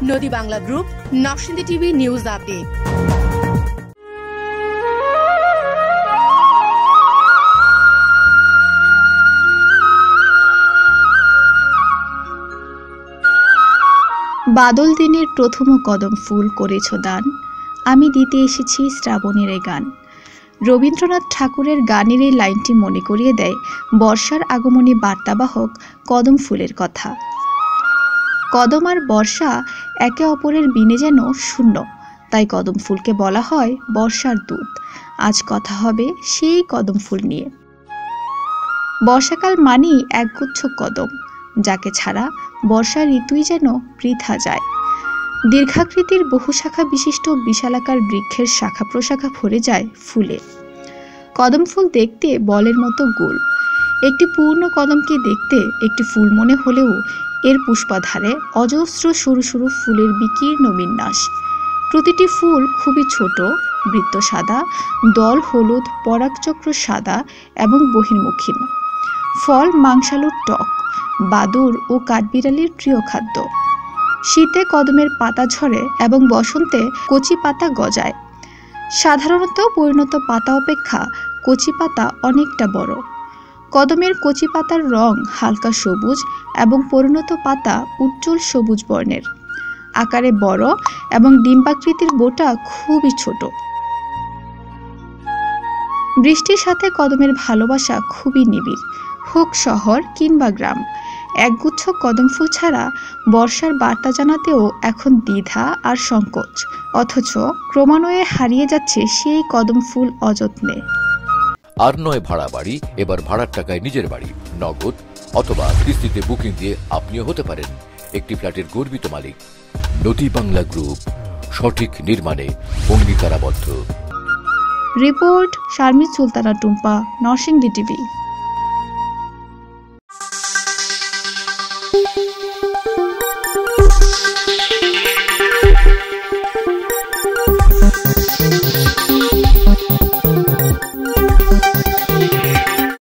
নদী Bangla group, Narsingdi TV news update. বাদল দিনের প্রথম কদম ফুল করেছ দান, আমি দিতে এসেছি শ্রাবণের এ গান। রবীন্দ্রনাথ ঠাকুরের গানের এই লাইনটি মনে করিয়ে দেয় বর্ষার আগমনী বার্তাবাহক কদম ফুলের কথা। কদম আর বর্ষা একে অপরের বিনে যেন শূন্য, তাই কদম ফুলকে বলা হয় বর্ষার দূত। আজ কথা হবে সেই কদম ফুল নিয়ে। বর্ষাকাল মানেই একগুচ্ছ কদম, যাকে ছাড়া বর্ষা ঋতুই যেন বৃথা যায়। দীর্ঘাকৃতির বহু শাখা বিশিষ্ট বিশালাকার বৃক্ষের শাখা প্রশাখা ভরে যায় ফুলে। কদম ফুল দেখতে বলের মতো গোল। একটি পূর্ণ কদমকে দেখতে একটি ফুল মনে হলেও এর পুষ্পাধারে অজস্র সরু সরু ফুলের বিকীর্ণ বিন্যাস। প্রতিটি ফুল খুবই ছোট, বৃত্ত সাদা, দল হলুদ, পরাগচক্র সাদা এবং বহির্মুখী। ফল মাংসালুর টক, বাদুর ও কাঠবিড়ালির প্রিয় খাদ্য। শীতে কদমের পাতা ঝরে এবং বসন্তে কচি পাতা গজায়। সাধারণত পরিণত পাতা অপেক্ষা কচি পাতা অনেকটা বড়। কদমের কচি পাতার রং হালকা সবুজ এবং পরিণত পাতা উজ্জ্বল সবুজ বর্ণের। আকারে বড় এবং ডিম্বাকৃতির বোটা খুবই ছোট। বৃষ্টির সাথে কদমের ভালোবাসা খুবই নিবিড়, হোক শহর কিংবা গ্রাম। একগুচ্ছ কদম ফুল ছাড়া বর্ষার বার্তা জানাতেও এখন দ্বিধা আর সংকোচ, অথচ ক্রমান্বয়ে হারিয়ে যাচ্ছে সেই কদম ফুল অযত্নে। আর নয় ভাড়া বাড়ি, এবার ভাড়ার টাকায় নিজের বাড়ি। নগদ অথবা কিস্তিতে বুকিং দিয়ে আপনিও হতে পারেন একটি ফ্ল্যাটের গর্বিত মালিক। নদী বাংলা গ্রুপ, সঠিক নির্মাণে অঙ্গীকারাবদ্ধ। Report Sharmin Sultana Tumpa, Narsingdi TV.